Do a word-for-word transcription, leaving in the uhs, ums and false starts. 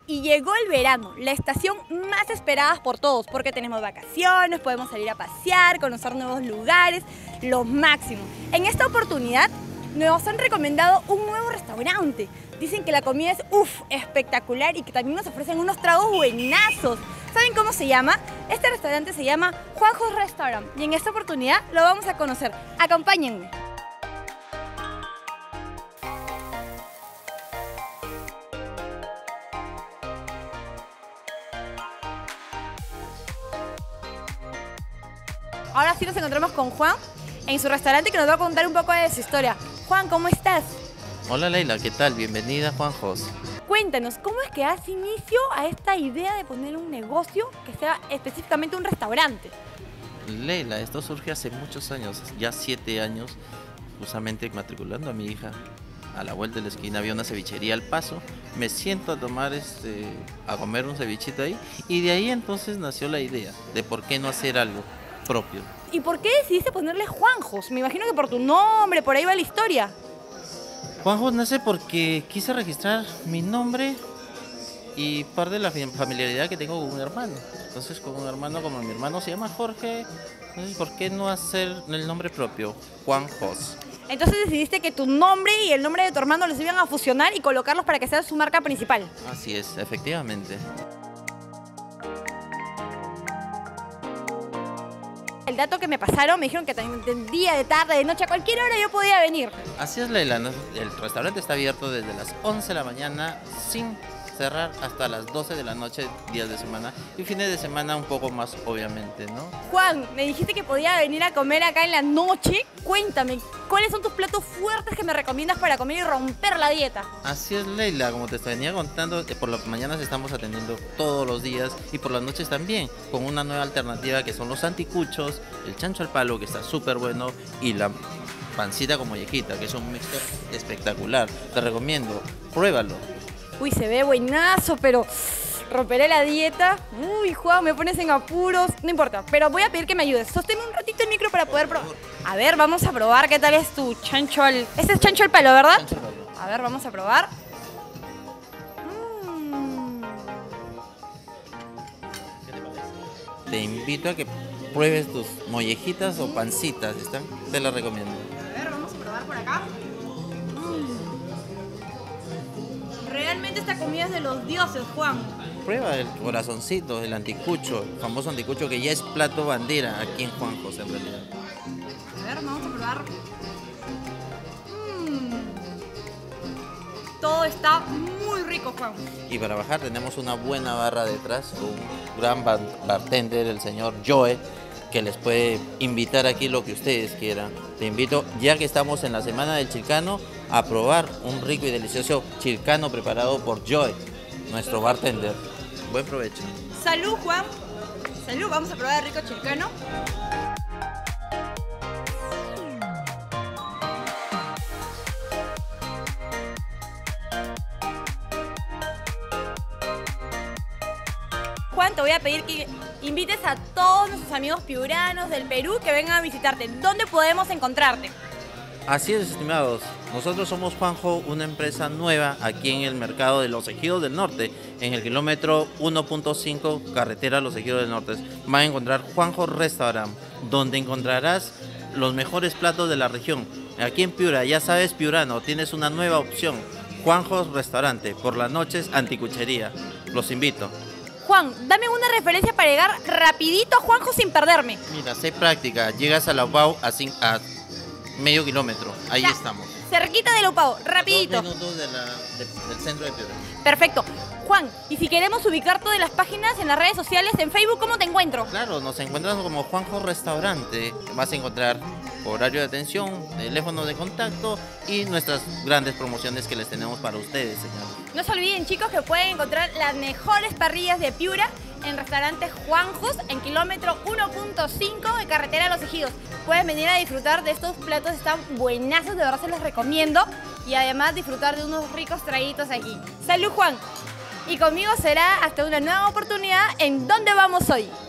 Y llegó el verano, la estación más esperada por todos, porque tenemos vacaciones, podemos salir a pasear, conocer nuevos lugares, lo máximo. En esta oportunidad nos han recomendado un nuevo restaurante. Dicen que la comida es uff, espectacular y que también nos ofrecen unos tragos buenazos. ¿Saben cómo se llama? Este restaurante se llama Juanjo's Restaurant y en esta oportunidad lo vamos a conocer. Acompáñenme. Ahora sí nos encontramos con Juan en su restaurante que nos va a contar un poco de su historia. Juan, ¿cómo estás? Hola Leila, ¿qué tal? Bienvenida a Juanjo's. Cuéntanos, ¿cómo es que das inicio a esta idea de poner un negocio que sea específicamente un restaurante? Leila, esto surge hace muchos años, ya siete años, justamente matriculando a mi hija. A la vuelta de la esquina había una cevichería al paso, me siento a tomar, este, a comer un cevichito ahí y de ahí entonces nació la idea de por qué no hacer algo propio. ¿Y por qué decidiste ponerle Juanjo's? Me imagino que por tu nombre, por ahí va la historia. Juanjo's nace porque quise registrar mi nombre y parte de la familiaridad que tengo con un hermano. Entonces con un hermano, como mi hermano se llama Jorge, entonces ¿por qué no hacer el nombre propio? Juanjo's. Entonces decidiste que tu nombre y el nombre de tu hermano los iban a fusionar y colocarlos para que sea su marca principal. Así es, efectivamente. El dato que me pasaron, me dijeron que de día, de tarde, de noche, a cualquier hora yo podía venir. Así es, Leila. El restaurante está abierto desde las once de la mañana sin cerrar hasta las doce de la noche, días de semana. Y fines de semana un poco más, obviamente, ¿no? Juan, me dijiste que podía venir a comer acá en la noche. Cuéntame, ¿cuáles son tus platos fuertes que me recomiendas para comer y romper la dieta? Así es, Leila. Como te venía contando, por las mañanas estamos atendiendo todos los días y por las noches también, con una nueva alternativa que son los anticuchos, el chancho al palo, que está súper bueno, y la pancita con mollejita, que es un mixto espectacular. Te recomiendo, pruébalo. Uy, se ve buenazo, pero romperé la dieta. Uy, Juan, me pones en apuros. No importa, pero voy a pedir que me ayudes. Sosténme un ratito el micro para poder probar. A ver, vamos a probar qué tal es tu chancho al... Este es chancho al palo, ¿verdad? Chancho al palo. A ver, vamos a probar. Mm. ¿Qué te parece? Te invito a que pruebes tus mollejitas o pancitas, ¿están? Te las recomiendo. A ver, vamos a probar por acá. Realmente esta comida es de los dioses, Juan. Prueba el corazoncito, el anticucho, el famoso anticucho que ya es plato bandera aquí en Juanjo's en realidad. A ver, vamos a probar. Mm. Todo está muy rico, Juan. Y para bajar tenemos una buena barra detrás, un gran bartender, el señor Joe, que les puede invitar aquí lo que ustedes quieran. Te invito, ya que estamos en la Semana del Chilcano, a probar un rico y delicioso chilcano preparado por Joe, nuestro bartender. Buen provecho. Salud, Juan. Salud, vamos a probar el rico chilcano. Juan, te voy a pedir que invites a todos nuestros amigos piuranos del Perú que vengan a visitarte. ¿Dónde podemos encontrarte? Así es, estimados. Nosotros somos Juanjo, una empresa nueva aquí en el mercado de Los Ejidos del Norte, en el kilómetro uno punto cinco, carretera Los Ejidos del Norte. Van a encontrar Juanjo's Restaurant, donde encontrarás los mejores platos de la región. Aquí en Piura, ya sabes, piurano, tienes una nueva opción. Juanjo's Restaurante, por las noches anticuchería. Los invito. Juan, dame una referencia para llegar rapidito a Juanjo sin perderme. Mira, sé práctica. Llegas a la U P A U a, a medio kilómetro. Ahí ya, estamos. Cerquita de Lupao, rapidito. Dos minutos de la, de, del centro de Piura. Perfecto. Juan, y si queremos ubicar todas las páginas en las redes sociales, en Facebook, ¿cómo te encuentro? Claro, nos encontramos como Juanjo's Restaurante. Vas a encontrar horario de atención, teléfono de contacto y nuestras grandes promociones que les tenemos para ustedes, señor. No se olviden, chicos, que pueden encontrar las mejores parrillas de Piura en restaurante Juanjo's en kilómetro uno punto cinco de carretera Los Ejidos. Pueden venir a disfrutar de estos platos, están buenazos, de verdad se los recomiendo. Y además disfrutar de unos ricos traguitos aquí. ¡Salud, Juan! Y conmigo será hasta una nueva oportunidad en ¿Dónde vamos hoy?